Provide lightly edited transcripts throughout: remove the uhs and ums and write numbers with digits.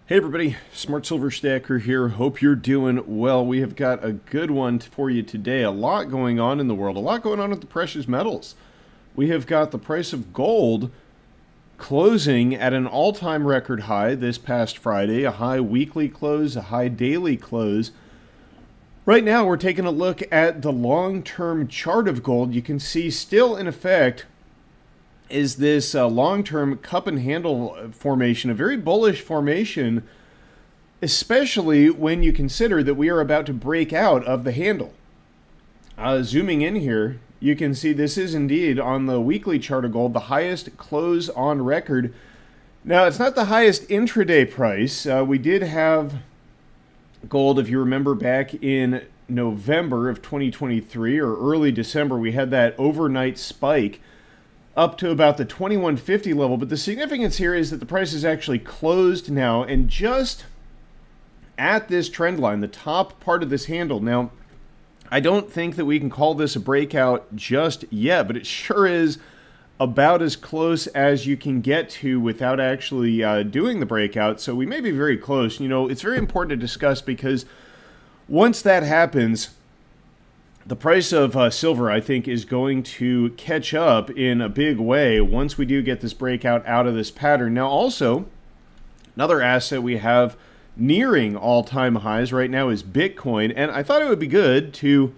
Hey everybody, Smart Silver Stacker here. Hope you're doing well. We have got a good one for you today. A lot going on in the world, a lot going on with the precious metals. We have got the price of gold closing at an all-time record high this past Friday, a high weekly close, a high daily close. Right now we're taking a look at the long-term chart of gold. You can see still in effect is this long-term cup and handle formation, a very bullish formation, especially when you consider that we are about to break out of the handle. Zooming in here, you can see this is indeed on the weekly chart of gold, the highest close on record. Now, it's not the highest intraday price. We did have gold, if you remember back in November of 2023 or early December, we had that overnight spike up to about the 2150 level, but the significance here is that the price is actually closed now and just at this trend line, the top part of this handle. Now, I don't think that we can call this a breakout just yet, but it sure is about as close as you can get to without actually doing the breakout, so we may be very close. You know, it's very important to discuss because once that happens, the price of silver, I think, is going to catch up in a big way once we do get this breakout out of this pattern. Now, also, another asset we have nearing all-time highs right now is Bitcoin, and I thought it would be good to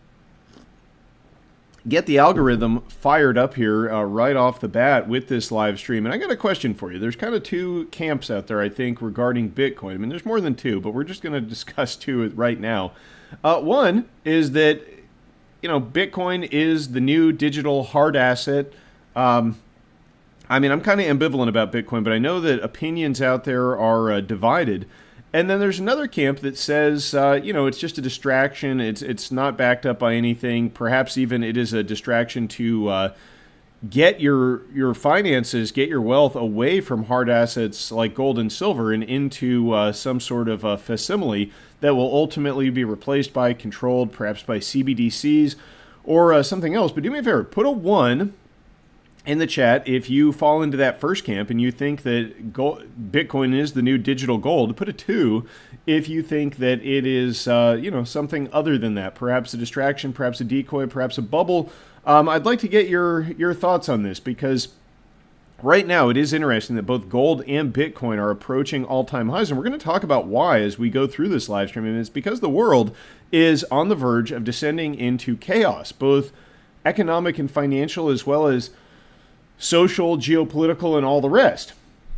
get the algorithm fired up here right off the bat with this live stream. And I got a question for you. There's kind of two camps out there, I think, regarding Bitcoin. I mean, there's more than two, but we're just going to discuss two right now. One is that, you know, Bitcoin is the new digital hard asset. I mean, I'm kind of ambivalent about Bitcoin, but I know that opinions out there are divided. And then there's another camp that says, you know, it's just a distraction. It's not backed up by anything. Perhaps even it is a distraction to get your finances, get your wealth away from hard assets like gold and silver and into some sort of facsimile that will ultimately be replaced by controlled, perhaps by CBDCs or something else. But do me a favor, put a 1 in the chat if you fall into that first camp and you think that Bitcoin is the new digital gold. Put a 2 if you think that it is, you know, something other than that. Perhaps a distraction, perhaps a decoy, perhaps a bubble. I'd like to get your thoughts on this because right now it is interesting that both gold and Bitcoin are approaching all-time highs, and we're going to talk about why as we go through this live stream. And it's because the world is on the verge of descending into chaos, both economic and financial, as well as social, geopolitical, and all the rest.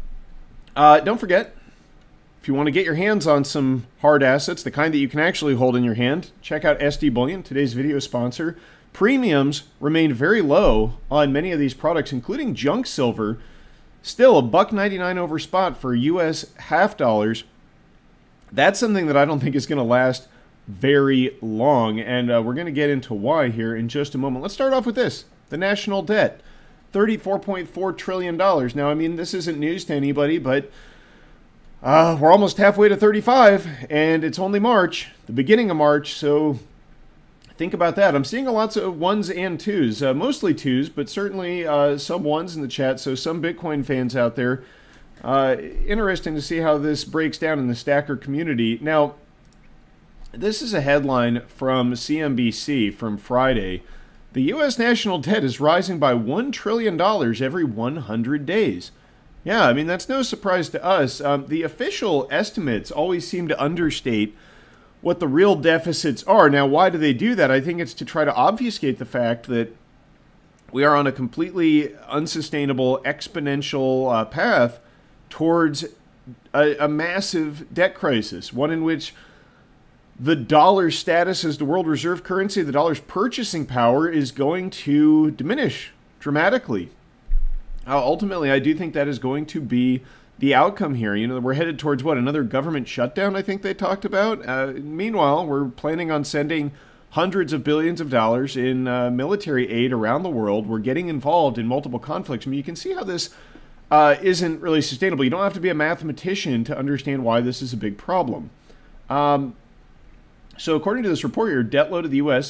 Don't forget, if you want to get your hands on some hard assets, the kind that you can actually hold in your hand, check out SD Bullion, today's video sponsor. Premiums remain very low on many of these products, including junk silver. Still, $1.99 over spot for US half dollars. That's something that I don't think is going to last very long, and we're going to get into why here in just a moment. Let's start off with this, the national debt. $34.4 trillion. Now, I mean, this isn't news to anybody, but we're almost halfway to 35, and it's only March, the beginning of March, so think about that. I'm seeing lots of 1s and 2s, mostly 2s, but certainly some 1s in the chat, so some Bitcoin fans out there. Interesting to see how this breaks down in the stacker community. Now, this is a headline from CNBC from Friday. The U.S. national debt is rising by $1 trillion every 100 days. Yeah, I mean, that's no surprise to us. The official estimates always seem to understate what the real deficits are. Now, why do they do that? I think it's to try to obfuscate the fact that we are on a completely unsustainable, exponential path towards a massive debt crisis, one in which the dollar's status as the world reserve currency, the dollar's purchasing power is going to diminish dramatically. Ultimately, I do think that is going to be the outcome here. You know, we're headed towards what, another government shutdown, I think they talked about. Meanwhile, we're planning on sending hundreds of billions of dollars in military aid around the world. We're getting involved in multiple conflicts. I mean, you can see how this isn't really sustainable. You don't have to be a mathematician to understand why this is a big problem. So according to this report here, debt load of the U.S.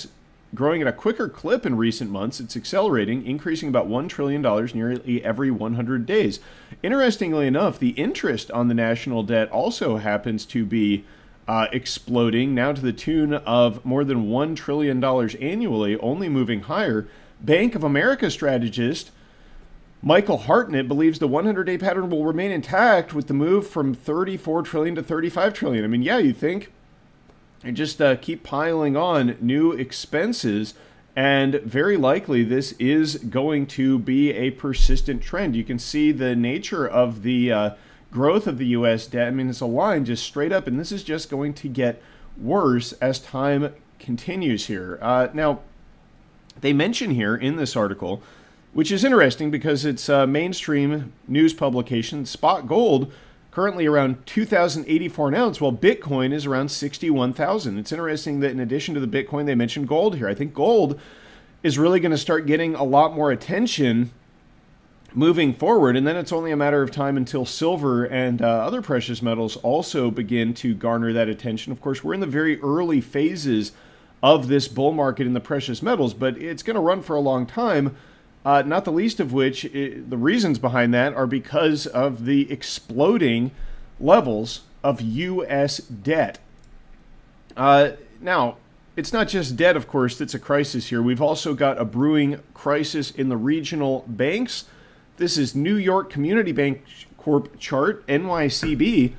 growing at a quicker clip in recent months. It's accelerating, increasing about $1 trillion nearly every 100 days. Interestingly enough, the interest on the national debt also happens to be exploding, now to the tune of more than $1 trillion annually, only moving higher. Bank of America strategist Michael Hartnett believes the 100-day pattern will remain intact with the move from 34 trillion to 35 trillion. I mean, yeah, you think you just keep piling on new expenses, and very likely this is going to be a persistent trend. You can see the nature of the growth of the U.S. debt. I mean, it's a line just straight up, and this is just going to get worse as time continues here. Now, they mention here in this article, which is interesting because it's a mainstream news publication, spot gold currently around 2,084 an ounce, while Bitcoin is around 61,000. It's interesting that in addition to the Bitcoin, they mentioned gold here. I think gold is really going to start getting a lot more attention moving forward, and then it's only a matter of time until silver and other precious metals also begin to garner that attention. Of course, we're in the very early phases of this bull market in the precious metals, but it's going to run for a long time. Not the least of which, the reasons behind that are because of the exploding levels of U.S. debt. Now, it's not just debt, of course, that's a crisis here. We've also got a brewing crisis in the regional banks. This is New York Community Bank Corp chart, NYCB.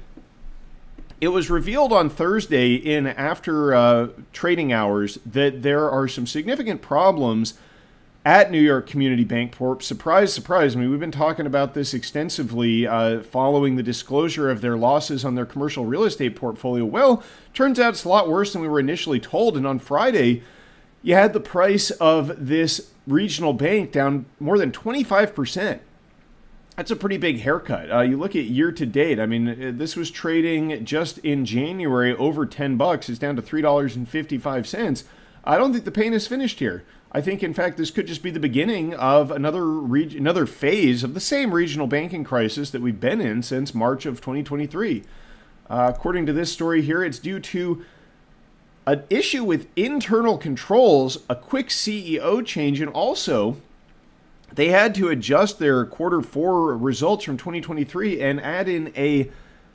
It was revealed on Thursday in after trading hours that there are some significant problems at New York Community Bank Corp. Surprise, surprise. I mean, we've been talking about this extensively following the disclosure of their losses on their commercial real estate portfolio. Well, turns out it's a lot worse than we were initially told. And on Friday, you had the price of this regional bank down more than 25%. That's a pretty big haircut. You look at year to date. I mean, this was trading just in January over $10. It's down to $3.55. I don't think the pain is finished here. I think, in fact, this could just be the beginning of another phase of the same regional banking crisis that we've been in since March of 2023. According to this story here, it's due to an issue with internal controls, a quick CEO change, and also they had to adjust their Q4 results from 2023 and add in a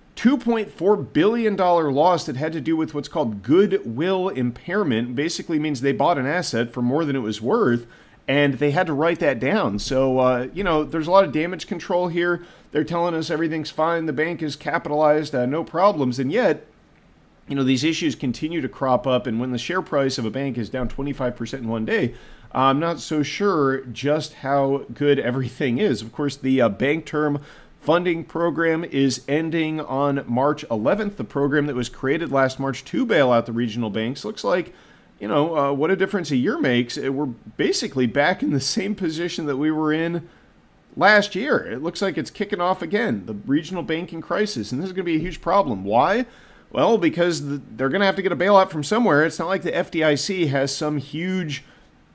$2.4 billion loss that had to do with what's called goodwill impairment. Basically means they bought an asset for more than it was worth, and they had to write that down. So, you know, there's a lot of damage control here. They're telling us everything's fine. The bank is capitalized, no problems. And yet, you know, these issues continue to crop up. And when the share price of a bank is down 25% in one day, I'm not so sure just how good everything is. Of course, the bank term funding program is ending on March 11th. The program that was created last March to bail out the regional banks looks like, you know, what a difference a year makes. We're basically back in the same position that we were in last year. It looks like it's kicking off again, the regional banking crisis, and this is going to be a huge problem. Why? Well, because they're going to have to get a bailout from somewhere. It's not like the FDIC has some huge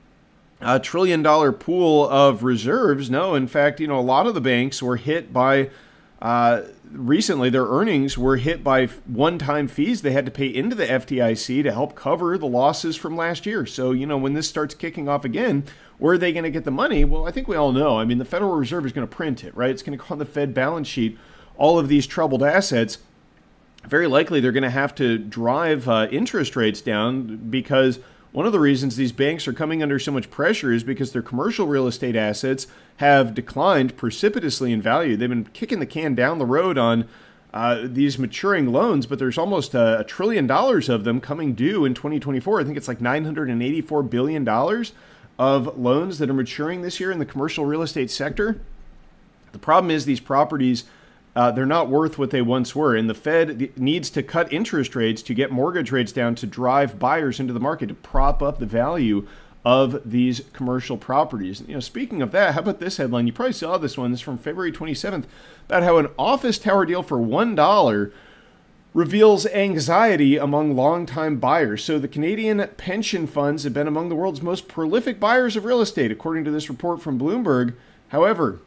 $1 trillion pool of reserves. No, in fact, you know, a lot of the banks were hit by, recently their earnings were hit by one-time fees they had to pay into the FDIC to help cover the losses from last year. So, you know, when this starts kicking off again, where are they going to get the money? Well, I think we all know. I mean, the Federal Reserve is going to print it, right? It's going to go on the Fed balance sheet, all of these troubled assets. Very likely they're going to have to drive interest rates down, because one of the reasons these banks are coming under so much pressure is because their commercial real estate assets have declined precipitously in value. They've been kicking the can down the road on these maturing loans, but there's almost $1 trillion of them coming due in 2024. I think it's like $984 billion of loans that are maturing this year in the commercial real estate sector. The problem is these properties, they're not worth what they once were, and the Fed needs to cut interest rates to get mortgage rates down to drive buyers into the market to prop up the value of these commercial properties. You know, speaking of that, how about this headline? You probably saw this one. This is from February 27th, about how an office tower deal for $1 reveals anxiety among longtime buyers. So the Canadian pension funds have been among the world's most prolific buyers of real estate, according to this report from Bloomberg. However,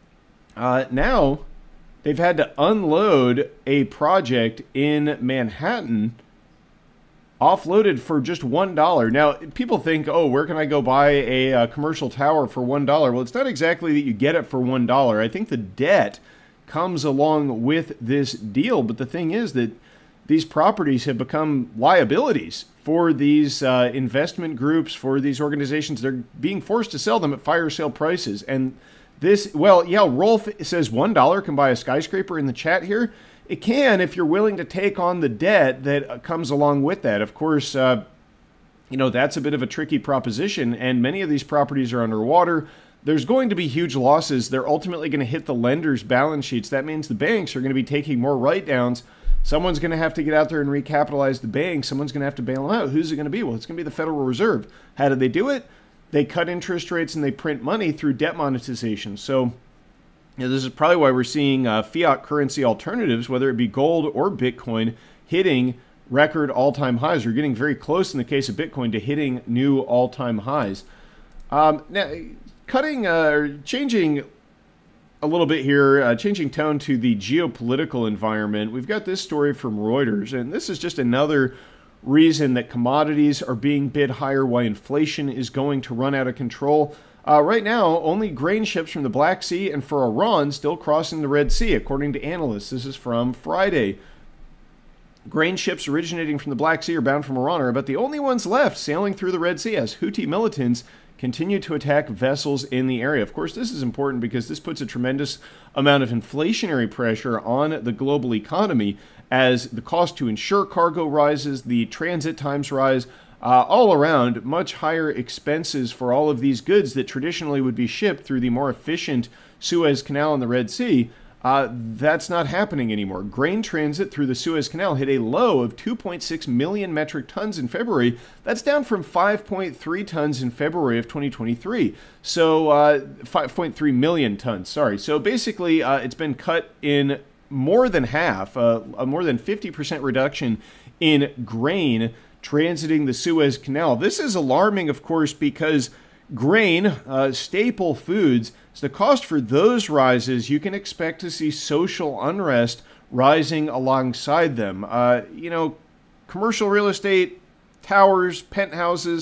now they've had to unload a project in Manhattan offloaded for just $1. Now, people think, oh, where can I go buy a commercial tower for $1? Well, it's not exactly that you get it for $1. I think the debt comes along with this deal, but the thing is that these properties have become liabilities for these investment groups, for these organizations. They're being forced to sell them at fire sale prices. And this, well, yeah, Rolf says $1 can buy a skyscraper in the chat here. It can if you're willing to take on the debt that comes along with that. Of course, you know, that's a bit of a tricky proposition, and many of these properties are underwater. There's going to be huge losses. They're ultimately going to hit the lenders' balance sheets. That means the banks are going to be taking more write-downs. Someone's going to have to get out there and recapitalize the bank. Someone's going to have to bail them out. Who's it going to be? Well, it's going to be the Federal Reserve. How do they do it? They cut interest rates and they print money through debt monetization. So, you know, this is probably why we're seeing fiat currency alternatives, whether it be gold or Bitcoin, hitting record all-time highs. We're getting very close in the case of Bitcoin to hitting new all-time highs. Now, changing a little bit here, changing tone to the geopolitical environment. We've got this story from Reuters, and this is just another reason that commodities are being bid higher, why inflation is going to run out of control. Right now, only grain ships from the Black Sea and for Iran still crossing the Red Sea, according to analysts. This is from Friday. Grain ships originating from the Black Sea or bound from Iran are about the only ones left sailing through the Red Sea as Houthi militants continue to attack vessels in the area. Of course, this is important because this puts a tremendous amount of inflationary pressure on the global economy as the cost to insure cargo rises, the transit times rise, all around much higher expenses for all of these goods that traditionally would be shipped through the more efficient Suez Canal and the Red Sea. That's not happening anymore. Grain transit through the Suez Canal hit a low of 2.6 million metric tons in February. That's down from 5.3 tons in February of 2023. So 5.3 million tons, sorry. So basically, it's been cut in more than half, a more than 50% reduction in grain transiting the Suez Canal. This is alarming, of course, because grain, staple foods, so the cost for those rises, you can expect to see social unrest rising alongside them. You know, commercial real estate, towers, penthouses,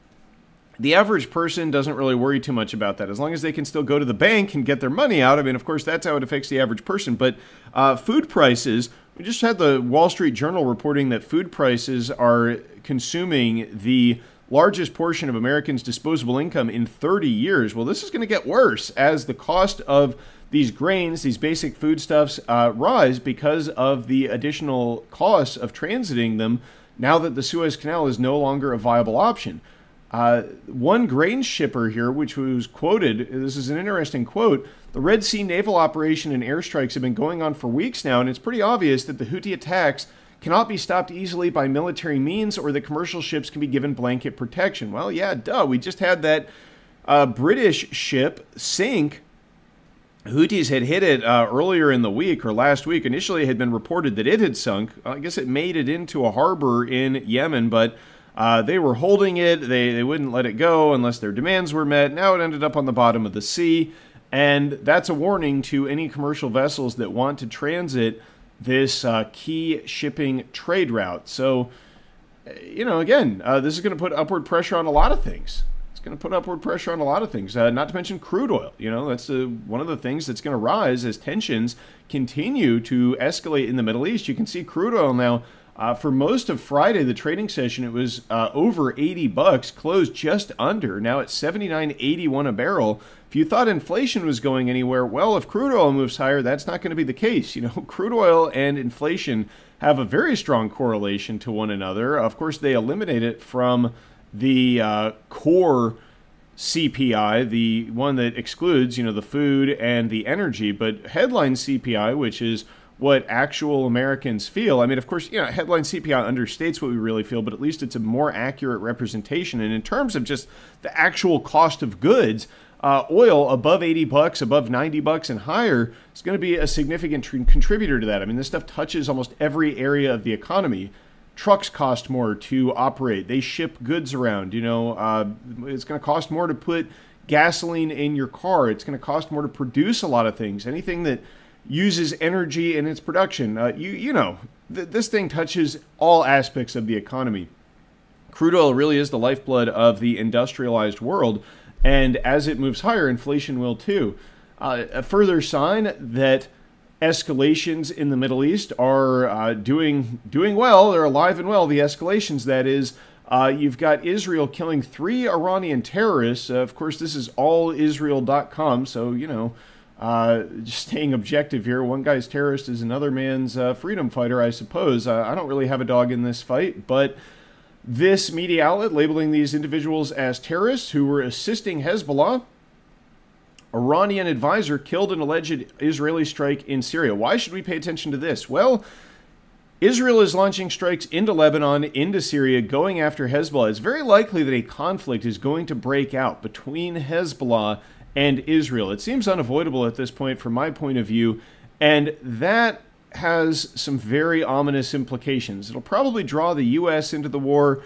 the average person doesn't really worry too much about that. As long as they can still go to the bank and get their money out. I mean, of course, that's how it affects the average person. But food prices, we just had the Wall Street Journal reporting that food prices are consuming the largest portion of Americans' disposable income in 30 years. Well, this is going to get worse as the cost of these grains, these basic foodstuffs, rise because of the additional costs of transiting them now that the Suez Canal is no longer a viable option. One grain shipper here, which was quoted, this is an interesting quote, the Red Sea naval operation and airstrikes have been going on for weeks now, and it's pretty obvious that the Houthi attacks cannot be stopped easily by military means or that commercial ships can be given blanket protection. Well, yeah, duh. We just had that British ship sink. Houthis had hit it earlier in the week or last week. Initially, it had been reported that it had sunk. I guess it made it into a harbor in Yemen, but they were holding it. They wouldn't let it go unless their demands were met. Now it ended up on the bottom of the sea, and that's a warning to any commercial vessels that want to transit this key shipping trade route. So, you know, again, this is going to put upward pressure on a lot of things. It's going to put upward pressure on a lot of things, not to mention crude oil. You know, that's one of the things that's going to rise as tensions continue to escalate in the Middle East. You can see crude oil now. For most of Friday, the trading session, it was over 80 bucks, closed just under. Now it's 79.81 a barrel. If you thought inflation was going anywhere, well, if crude oil moves higher, that's not going to be the case. You know, crude oil and inflation have a very strong correlation to one another. Of course, they eliminate it from the core CPI, the one that excludes, you know, the food and the energy. But headline CPI, which is what actual Americans feel. I mean, of course, you know, headline CPI understates what we really feel, but at least it's a more accurate representation. And in terms of just the actual cost of goods, oil above 80 bucks, above 90 bucks and higher is going to be a significant contributor to that. I mean, this stuff touches almost every area of the economy. Trucks cost more to operate. They ship goods around. You know, it's going to cost more to put gasoline in your car. It's going to cost more to produce a lot of things. Anything that uses energy in its production. You know, this thing touches all aspects of the economy. Crude oil really is the lifeblood of the industrialized world, and as it moves higher, inflation will too. A further sign that escalations in the Middle East are doing well. They're alive and well. The escalations, that is. You've got Israel killing 3 Iranian terrorists. Of course, this is allisrael.com, so, you know, just staying objective here. One guy's terrorist is another man's freedom fighter, I suppose. I don't really have a dog in this fight, but this media outlet labeling these individuals as terrorists who were assisting Hezbollah. Iranian advisor killed in alleged Israeli strike in Syria. Why should we pay attention to this? Well, Israel is launching strikes into Lebanon, into Syria, going after Hezbollah. It's very likely that a conflict is going to break out between Hezbollah and Israel. It seems unavoidable at this point from my point of view, and that has some very ominous implications. It'll probably draw the U.S. into the war.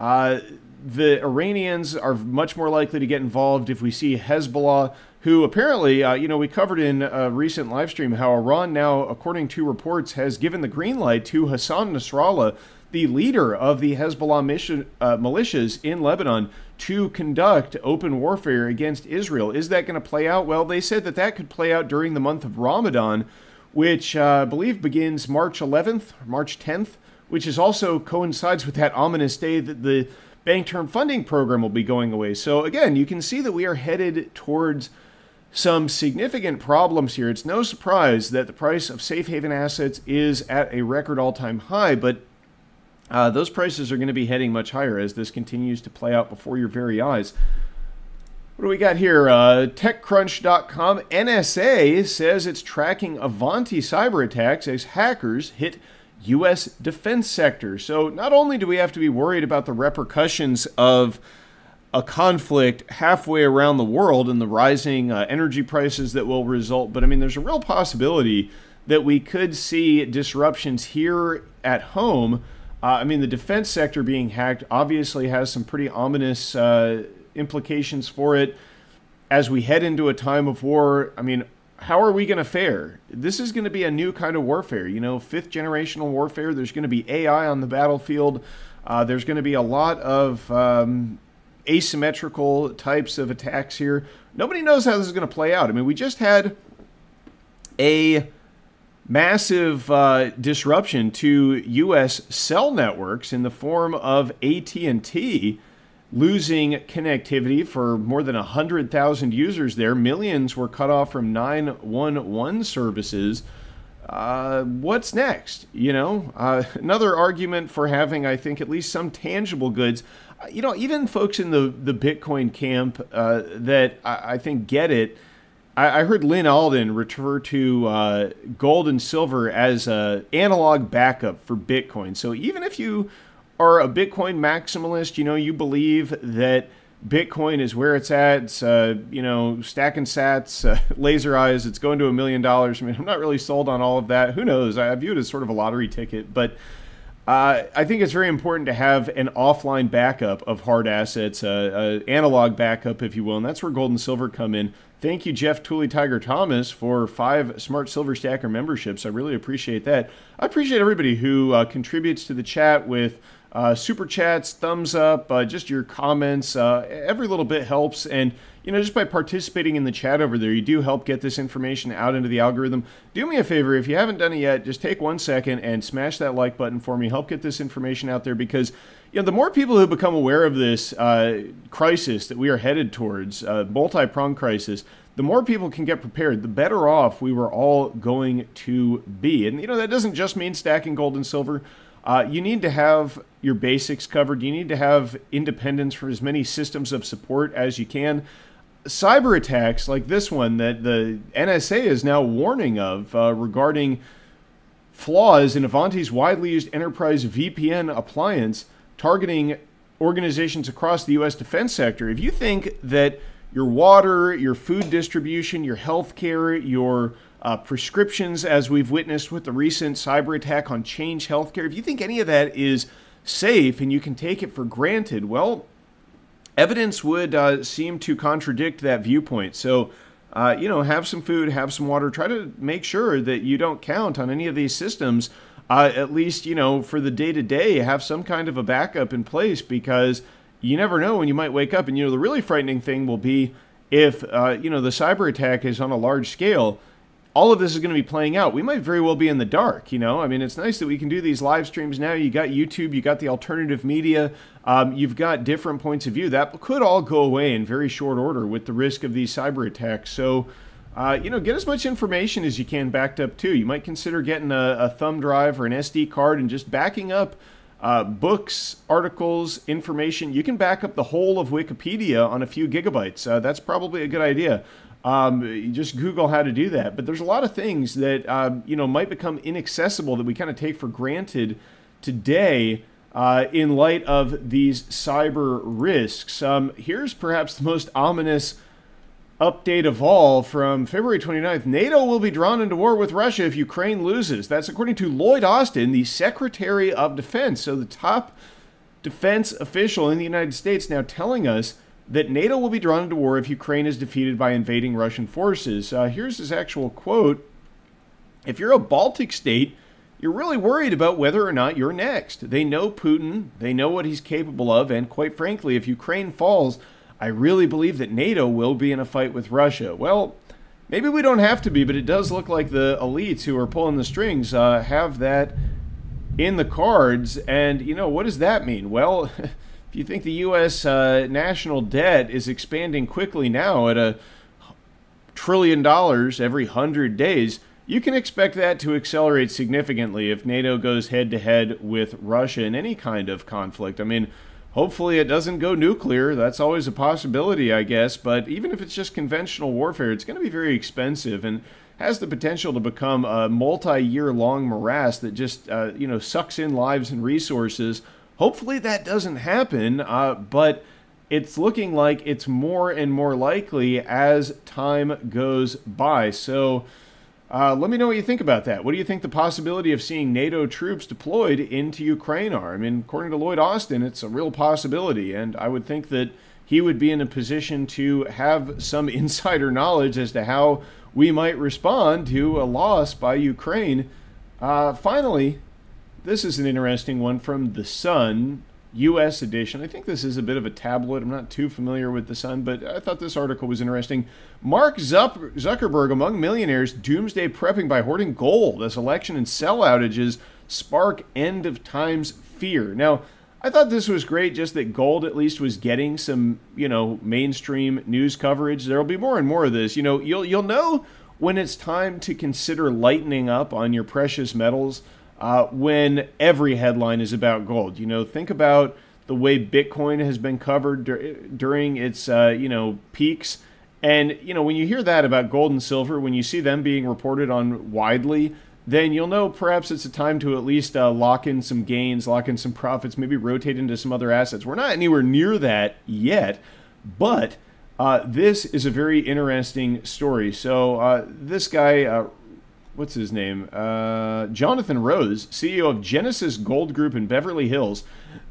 The Iranians are much more likely to get involved if we see Hezbollah, who apparently, you know, we covered in a recent live stream how Iran now, according to reports, has given the green light to Hassan Nasrallah, the leader of the Hezbollah militias in Lebanon, to conduct open warfare against Israel. Is that going to play out? Well, they said that that could play out during the month of Ramadan, which I believe begins March 11th, March 10th, which is also coincides with that ominous day that the Bank Term Funding Program will be going away. So again, you can see that we are headed towards some significant problems here. It's no surprise that the price of safe haven assets is at a record all-time high, but those prices are going to be heading much higher as this continues to play out before your very eyes. What do we got here? TechCrunch.com. NSA says it's tracking Avanti cyber attacks as hackers hit U.S. defense sector. So not only do we have to be worried about the repercussions of a conflict halfway around the world and the rising energy prices that will result, but I mean, there's a real possibility that we could see disruptions here at home. I mean, the defense sector being hacked obviously has some pretty ominous implications for it as we head into a time of war. I mean, how are we going to fare? This is going to be a new kind of warfare, you know, 5th generational warfare. There's going to be AI on the battlefield. There's going to be a lot of asymmetrical types of attacks here. Nobody knows how this is going to play out. I mean, we just had a massive disruption to U.S. cell networks in the form of AT&T losing connectivity for more than 100,000 users there. Millions were cut off from 911 services. What's next? You know, another argument for having, I think, at least some tangible goods. You know, even folks in the Bitcoin camp that I think get it. I heard Lynn Alden refer to gold and silver as an analog backup for Bitcoin. So even if you are a Bitcoin maximalist, you know, you believe that Bitcoin is where it's at, it's, you know, stacking sats, laser eyes, it's going to $1 million. I mean, I'm not really sold on all of that. Who knows? I view it as sort of a lottery ticket, but I think it's very important to have an offline backup of hard assets, analog backup, if you will, and that's where gold and silver come in. Thank you, Jeff Tooley Tiger Thomas, for 5 Smart Silver Stacker memberships. I really appreciate that. I appreciate everybody who contributes to the chat with super chats, thumbs up, just your comments. Every little bit helps, and you know, just by participating in the chat over there, you do help get this information out into the algorithm. Do me a favor, if you haven't done it yet, just take 1 second and smash that like button for me. Help get this information out there, because you know, the more people who become aware of this crisis that we are headed towards, multi-pronged crisis, the more people can get prepared, the better off we were all going to be. And you know, that doesn't just mean stacking gold and silver. You need to have your basics covered. You need to have independence for as many systems of support as you can. Cyber attacks like this one that the NSA is now warning of regarding flaws in Avanti's widely used enterprise VPN appliance targeting organizations across the U.S. defense sector. If you think that your water, your food distribution, your healthcare, your prescriptions, as we've witnessed with the recent cyber attack on Change Healthcare, if you think any of that is safe and you can take it for granted, well, evidence would seem to contradict that viewpoint. So, you know, have some food, have some water. Try to make sure that you don't count on any of these systems at least, for the day-to-day, have some kind of a backup in place, because you never know when you might wake up. And, the really frightening thing will be if, the cyber attack is on a large scale. All of this is going to be playing out. We might very well be in the dark, I mean, it's nice that we can do these live streams now. You got YouTube, you got the alternative media, you've got different points of view. That could all go away in very short order with the risk of these cyber attacks. So, get as much information as you can backed up too. You might consider getting a thumb drive or an SD card and just backing up books, articles, information. You can back up the whole of Wikipedia on a few gigabytes. That's probably a good idea. You just Google how to do that. But there's a lot of things that, might become inaccessible that we kind of take for granted today in light of these cyber risks. Here's perhaps the most ominous update of all from February 29th. NATO will be drawn into war with Russia if Ukraine loses. That's according to Lloyd Austin, the Secretary of Defense. So the top defense official in the United States now telling us that NATO will be drawn into war if Ukraine is defeated by invading Russian forces. Here's his actual quote. If you're a Baltic state, you're really worried about whether or not you're next. They know Putin, they know what he's capable of, and quite frankly, if Ukraine falls, I really believe that NATO will be in a fight with Russia. Well, maybe we don't have to be, but it does look like the elites who are pulling the strings have that in the cards. And, what does that mean? Well, if you think the U.S. National debt is expanding quickly now at $1 trillion every 100 days, you can expect that to accelerate significantly if NATO goes head-to-head with Russia in any kind of conflict. I mean, hopefully it doesn't go nuclear. That's always a possibility, I guess. But even if it's just conventional warfare, it's going to be very expensive and has the potential to become a multi-year-long morass that just, sucks in lives and resources. Hopefully that doesn't happen, but it's looking like it's more and more likely as time goes by. So let me know what you think about that. What do you think the possibility of seeing NATO troops deployed into Ukraine are? I mean, according to Lloyd Austin, it's a real possibility, and I would think that he would be in a position to have some insider knowledge as to how we might respond to a loss by Ukraine. Finally, this is an interesting one from The Sun, U.S. edition. I think this is a bit of a tabloid. I'm not too familiar with The Sun, but I thought this article was interesting. Mark Zuckerberg among millionaires doomsday prepping by hoarding gold as election and sell outages spark end of times fear. Now, I thought this was great, just that gold at least was getting some, mainstream news coverage. There'll be more and more of this. You'll know when it's time to consider lightening up on your precious metals when every headline is about gold. Think about the way Bitcoin has been covered during its, peaks. And, when you hear that about gold and silver, when you see them being reported on widely, then you'll know perhaps it's a time to at least lock in some gains, lock in some profits, maybe rotate into some other assets. We're not anywhere near that yet, but this is a very interesting story. So this guy, what's his name? Jonathan Rose, CEO of Genesis Gold Group in Beverly Hills,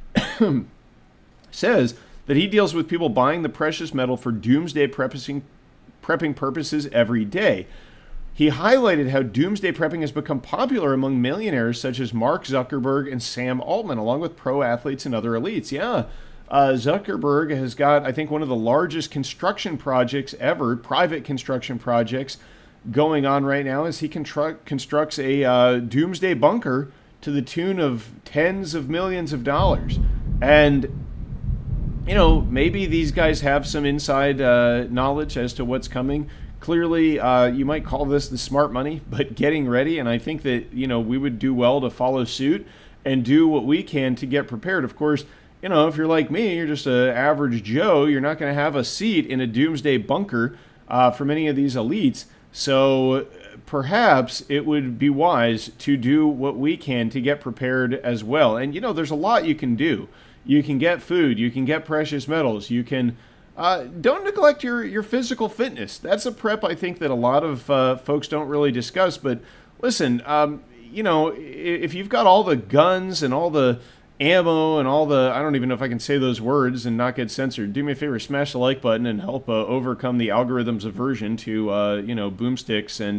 says that he deals with people buying the precious metal for doomsday prepping purposes every day. He highlighted how doomsday prepping has become popular among millionaires such as Mark Zuckerberg and Sam Altman, along with pro athletes and other elites. Yeah, Zuckerberg has got, I think, one of the largest construction projects ever, private construction projects, going on right now as he constructs a doomsday bunker to the tune of tens of millions of dollars. And, maybe these guys have some inside knowledge as to what's coming. Clearly, you might call this the smart money, but getting ready. And I think that, we would do well to follow suit and do what we can to get prepared. Of course, if you're like me, you're just an average Joe, you're not going to have a seat in a doomsday bunker for many of these elites. So perhaps it would be wise to do what we can to get prepared as well. And, there's a lot you can do. You can get food. You can get precious metals. You can don't neglect your physical fitness. That's a prep I think that a lot of folks don't really discuss. But listen, if you've got all the guns and all the ammo and all the, I don't even know if I can say those words and not get censored, do me a favor, smash the like button and help overcome the algorithm's aversion to, boomsticks and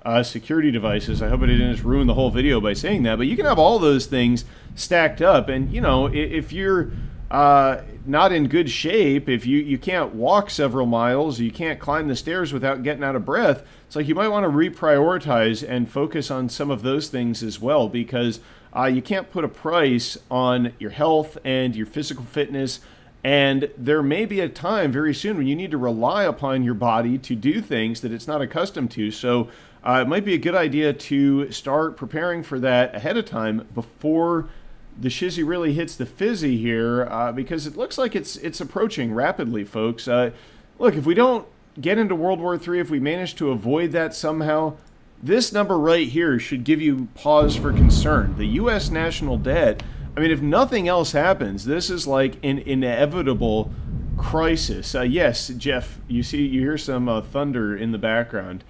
security devices. I hope I didn't just ruin the whole video by saying that, but you can have all those things stacked up, and you know, if you're not in good shape, if you can't walk several miles, you can't climb the stairs without getting out of breath, it's like you might want to reprioritize and focus on some of those things as well, because you can't put a price on your health and your physical fitness. And there may be a time very soon when you need to rely upon your body to do things that it's not accustomed to. So it might be a good idea to start preparing for that ahead of time before the shizzy really hits the fizzy here, because it looks like it's approaching rapidly, folks. Look, if we don't get into World War III, if we manage to avoid that somehow, this number right here should give you pause for concern. The U.S. national debt, I mean, if nothing else happens, this is like an inevitable crisis. Yes, Jeff, you hear some thunder in the background.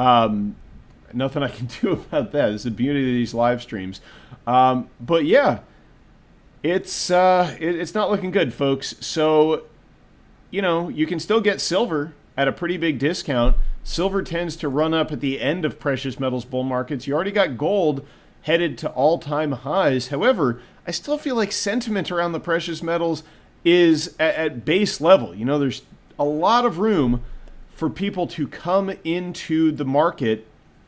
Nothing I can do about that. It's the beauty of these live streams. But yeah, it's not looking good, folks. So, you know, you can still get silver at a pretty big discount. Silver tends to run up at the end of precious metals bull markets. You already got gold headed to all-time highs. However, I still feel like sentiment around the precious metals is at base level. You know, there's a lot of room for people to come into the market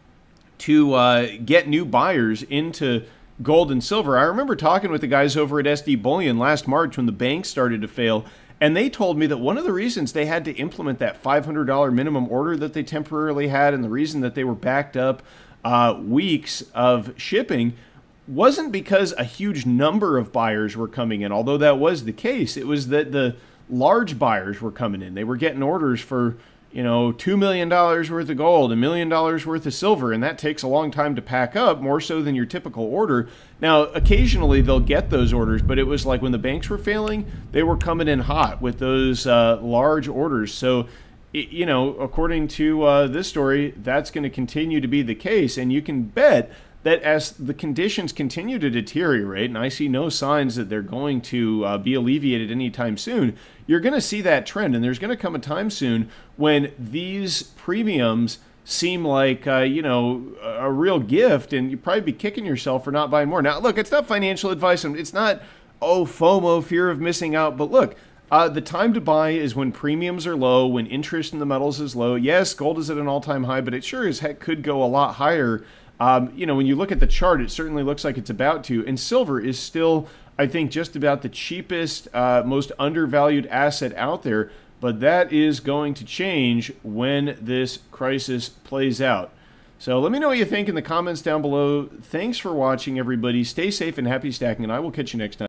to get new buyers into gold and silver. I remember talking with the guys over at SD Bullion last March when the banks started to fail, and they told me that one of the reasons they had to implement that $500 minimum order that they temporarily had, and the reason that they were backed up weeks of shipping, wasn't because a huge number of buyers were coming in, although that was the case. It was that the large buyers were coming in. They were getting orders for, you know, $2 million worth of gold, $1 million worth of silver, and that takes a long time to pack up, more so than your typical order. Now, occasionally they'll get those orders, but it was like when the banks were failing, they were coming in hot with those large orders. So, you know, according to this story, that's going to continue to be the case, and you can bet that as the conditions continue to deteriorate, and I see no signs that they're going to be alleviated anytime soon, you're going to see that trend, and there's going to come a time soon when these premiums seem like, you know, a real gift, and you'd probably be kicking yourself for not buying more. Now, look, it's not financial advice. It's not, oh, FOMO, fear of missing out, but look, the time to buy is when premiums are low, when interest in the metals is low. Yes, gold is at an all-time high, but it sure as heck could go a lot higher. You know, when you look at the chart, it certainly looks like it's about to. And silver is still, I think, just about the cheapest, most undervalued asset out there. But that is going to change when this crisis plays out. So let me know what you think in the comments down below. Thanks for watching, everybody. Stay safe and happy stacking, and I will catch you next time.